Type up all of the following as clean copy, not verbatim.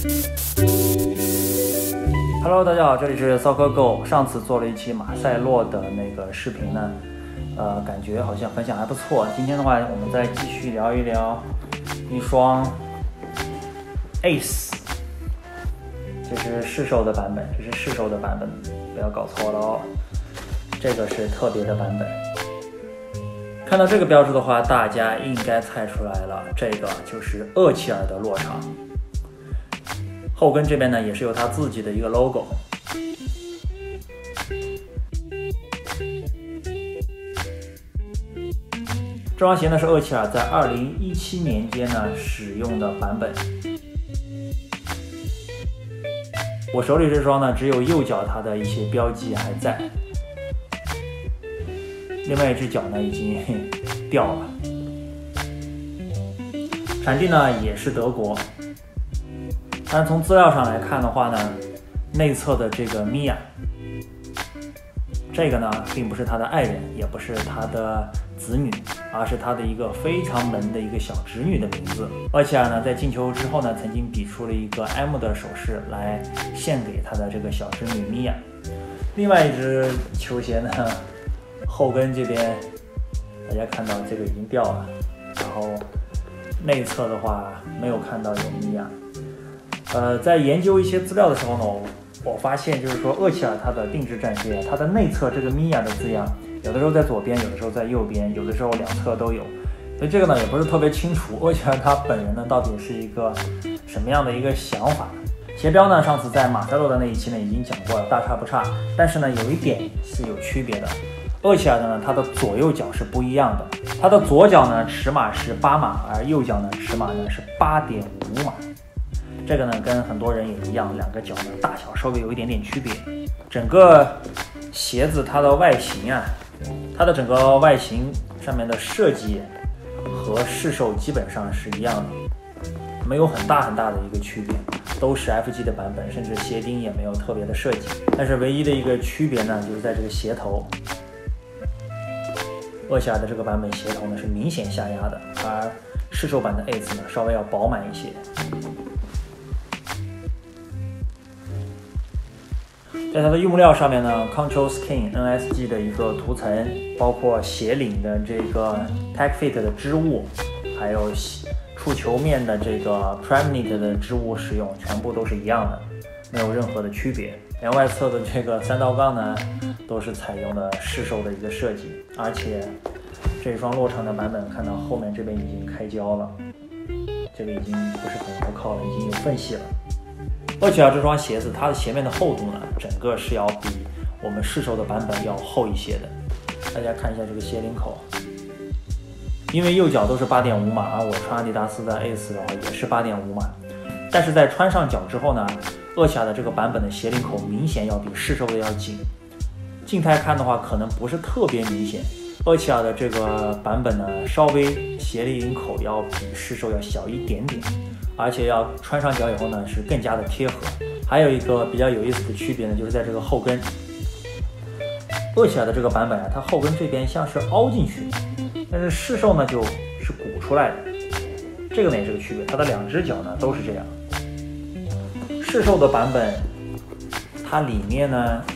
Hello， 大家好，这里是骚哥 Go。上次做了一期马赛洛的那个视频呢，感觉好像分享还不错。今天的话，我们再继续聊一聊一双 Ace， 这是市售的版本，不要搞错了哦。这个是特别的版本。看到这个标志的话，大家应该猜出来了，这个就是厄齐尔的落场。后跟这边呢，也是有它自己的一个 logo。这双鞋呢是厄齐尔在2017年间呢使用的版本。我手里这双呢，只有右脚它的一些标记还在，另外一只脚呢已经掉了。产地呢也是德国。但是从资料上来看的话呢，内侧的这个米娅，这个呢并不是他的爱人，也不是他的子女，而是他的一个非常萌的一个小侄女的名字。厄齐尔呢在进球之后呢，曾经比出了一个 M 的手势来献给他的这个小侄女米娅。另外一只球鞋呢，后跟这边大家看到这个已经掉了，然后内侧的话没有看到有米娅。在研究一些资料的时候呢，我发现就是说厄齐尔它的定制战靴，它的内侧这个米娅的字样，有的时候在左边，有的时候在右边，有的时候两侧都有，所以这个呢也不是特别清楚，厄齐尔他本人呢到底是一个什么样的一个想法。鞋标呢，上次在马赛洛的那一期呢已经讲过了，大差不差，但是呢有一点是有区别的。厄齐尔的呢，它的左右脚是不一样的，它的左脚呢尺码是8码，而右脚呢尺码呢是8.5码。这个呢跟很多人也一样，两个脚呢大小稍微有一点点区别。整个鞋子它的外形啊，它的整个外形上面的设计和市售基本上是一样的，没有很大的一个区别，都是 FG 的版本，甚至鞋钉也没有特别的设计。但是唯一的一个区别呢，就是在这个鞋头，厄齐尔的这个版本鞋头呢是明显下压的，而市售版的 Ace 呢稍微要饱满一些。在它的用料上面呢 ，Control Skin NSG 的一个涂层，包括鞋领的这个 Tech Fit 的织物，还有触球面的这个 Primeknit 的织物使用，全部都是一样的，没有任何的区别。连外侧的这个3道杠呢，都是采用的市售的一个设计，而且这双落场的版本，看到后面这边已经开胶了，这个已经不是很牢靠了，已经有缝隙了。厄齐尔这双鞋子，它的鞋面的厚度呢，整个是要比我们市售的版本要厚一些的。大家看一下这个鞋领口，因为右脚都是8.5码，而我穿阿迪达斯的 Ace 的话也是8.5码，但是在穿上脚之后呢，厄齐尔的这个版本的鞋领口明显要比市售的要紧。静态看的话，可能不是特别明显。厄齐尔的这个版本呢，稍微鞋领口要比市售要小一点点。而且要穿上脚以后呢，是更加的贴合。还有一个比较有意思的区别呢，就是在这个后跟。厄齐尔的这个版本啊，它后跟这边像是凹进去，但是市售呢就是鼓出来的。这个呢也是个区别，它的两只脚呢都是这样。市售的版本，它里面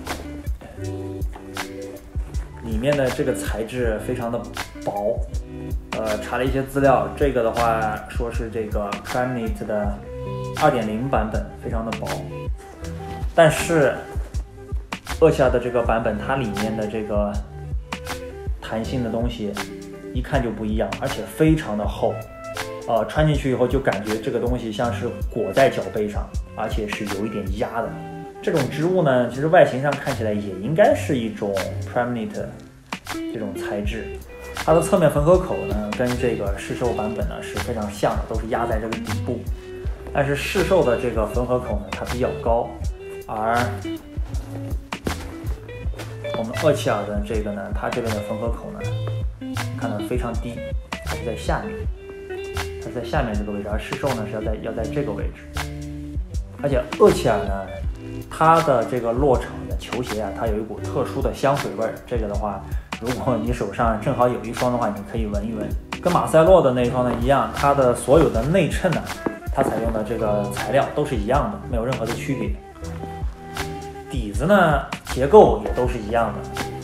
的这个材质非常的薄。查了一些资料，这个的话说是这个 Primeknit 的 2.0 版本，非常的薄。但是厄齐尔的这个版本，它里面的这个弹性的东西一看就不一样，而且非常的厚。穿进去以后就感觉这个东西像是裹在脚背上，而且是有一点压的。这种织物呢，其实外形上看起来也应该是一种 Primeknit 这种材质。它的侧面缝合口呢，跟这个市售版本呢是非常像的，都是压在这个底部。但是市售的这个缝合口呢，它比较高，而我们厄齐尔的这个呢，它这边的缝合口呢，看到非常低，它是在下面，它是在下面这个位置，而市售呢是要在这个位置。而且厄齐尔呢，它的这个落场的球鞋啊，它有一股特殊的香水味儿，这个的话。如果你手上正好有一双的话，你可以闻一闻。跟马赛洛的那一双呢一样，它的所有的内衬呢， 它采用的这个材料都是一样的，没有任何的区别。底子呢，结构也都是一样的。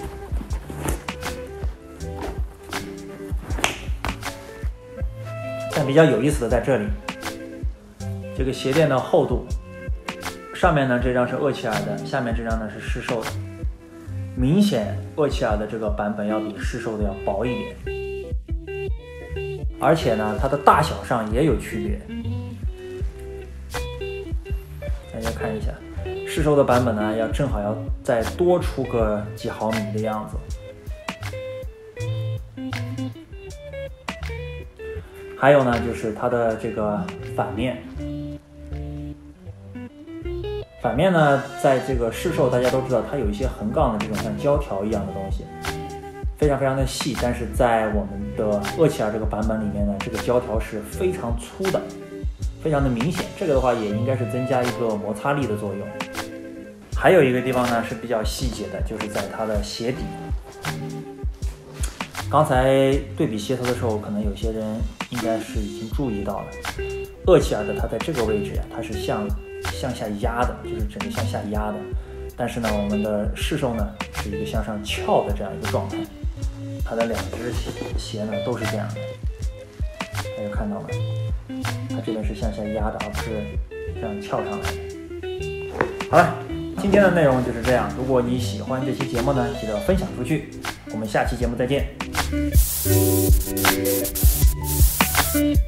但比较有意思的在这里，这个鞋垫的厚度，上面呢这张是厄齐尔的，下面这张呢是市售的。明显厄齐尔的这个版本要比市售的要薄一点，而且呢它的大小上也有区别。大家看一下，市售的版本呢正好要再多出个几毫米的样子。还有呢，就是它的这个反面呢，在这个市售大家都知道，它有一些横杠的这种像胶条一样的东西，非常非常的细。但是在我们的厄齐尔这个版本里面呢，这个胶条是非常粗的，非常的明显。这个的话也应该是增加一个摩擦力的作用。还有一个地方呢是比较细节的，就是在它的鞋底。刚才对比鞋头的时候，可能有些人应该是已经注意到了，厄齐尔的它在这个位置它是向下压的，就是整个向下压的。但是呢，我们的市售呢是一个向上翘的这样一个状态。它的两只鞋呢都是这样的，大家看到没？它这边是向下压的，而不是这样翘上来的。好了，今天的内容就是这样。如果你喜欢这期节目呢，记得分享出去。我们下期节目再见。